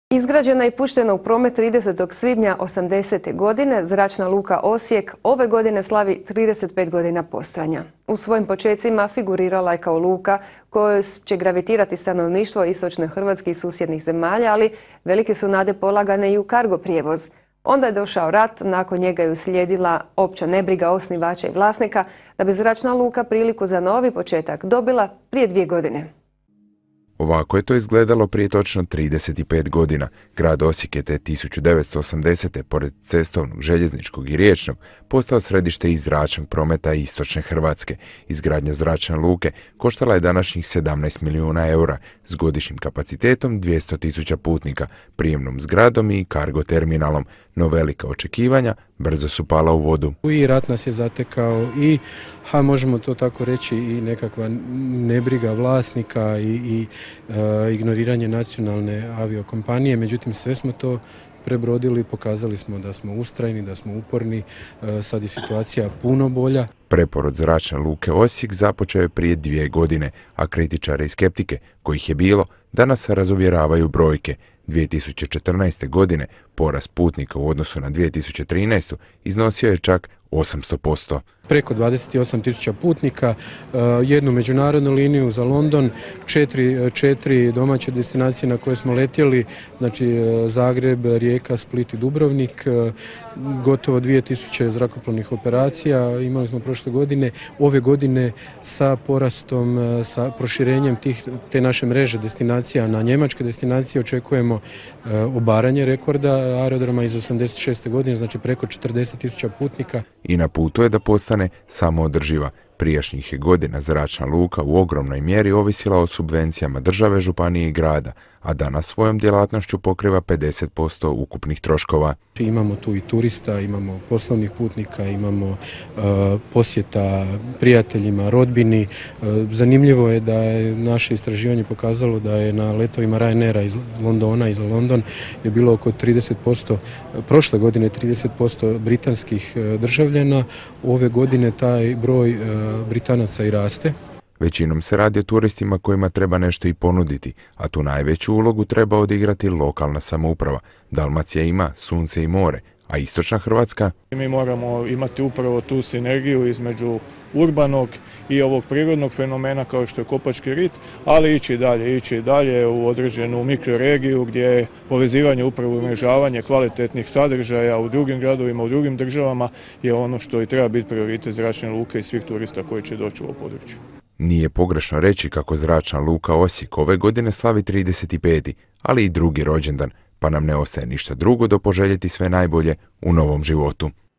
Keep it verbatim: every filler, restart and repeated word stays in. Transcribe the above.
Izgrađena i puštena u promet tridesetog svibnja osamdesete godine, Zračna luka Osijek ove godine slavi trideset pet godina postojanja. U svojim počecima figurirala je kao luka kojoj će gravitirati stanovništvo istočne Hrvatske i susjednih zemalja, ali velike su nade polagane i u kargo prijevoz. Onda je došao rat, nakon njega je uslijedila opća nebriga osnivača i vlasnika, da bi Zračna luka priliku za novi početak dobila prije dvije godine. Ovako je to izgledalo prije točno trideset pet godina. Grad Osijek je te tisuću devetsto osamdesete pored cestovnog, željezničkog i riječnog postao središte i zračnog prometa istočne Hrvatske. Izgradnja zračne luke koštala je današnjih sedamnaest milijuna eura s godišnjim kapacitetom dvjesto tisuća putnika, prijemnom zgradom i kargo terminalom, no velika očekivanja brzo su pala u vodu. I rat nas je zatekao i, ha, možemo to tako reći, i nekakva nebriga vlasnika i, i e, ignoriranje nacionalne aviokompanije, međutim sve smo to prebrodili, pokazali smo da smo ustrajni, da smo uporni, e, sad je situacija puno bolja. Preporod Zračne luke Osijek započeo je prije dvije godine, a kritičare i skeptike, kojih je bilo, danas razuvjeravaju brojke. dvije tisuće četrnaeste. godine porast putnika u odnosu na dvije tisuće trinaestu. iznosio je čak osamsto posto. Preko dvadeset osam tisuća putnika, jednu međunarodnu liniju za London, četiri, četiri domaće destinacije na koje smo letjeli, znači Zagreb, Rijeka, Split i Dubrovnik, gotovo dvije tisuće zrakoplovnih operacija imali smo prošle godine. Ove godine sa porastom, sa proširenjem tih, te naše mreže destinacija na njemačke destinacije očekujemo obaranje rekorda aerodroma iz osamdeset šeste. godine, znači preko četrdeset tisuća putnika. I na putu je da postane samoodrživa. Prijašnjih je godina Zračna luka u ogromnoj mjeri ovisila o subvencijama države, županije i grada, a danas svojom djelatnošću pokriva pedeset posto ukupnih troškova. Imamo tu i turista, imamo poslovnih putnika, imamo uh, posjeta prijateljima, rodbini. Uh, zanimljivo je da je naše istraživanje pokazalo da je na letovima Ryanaira iz Londona iz London je bilo oko trideset posto, prošle godine trideset posto britanskih državljana, ove godine taj broj uh, Britanaca i raste. Većinom se radi o turistima kojima treba nešto i ponuditi, a tu najveću ulogu treba odigrati lokalna samouprava. Dalmacija ima sunce i more, a istočna Hrvatska? Mi moramo imati upravo tu sinergiju između urbanog i ovog prirodnog fenomena kao što je Kopački rit, ali ići dalje, ići dalje u određenu mikroregiju gdje je povezivanje, upravo umrežavanje kvalitetnih sadržaja u drugim gradovima, u drugim državama je ono što i treba biti prioritet Zračne luke i svih turista koji će doći u ovo područje. Nije pogrešno reći kako Zračna luka Osijek ove godine slavi trideset peti. ali i drugi rođendan, pa nam ne ostaje ništa drugo do poželjeti sve najbolje u novom životu.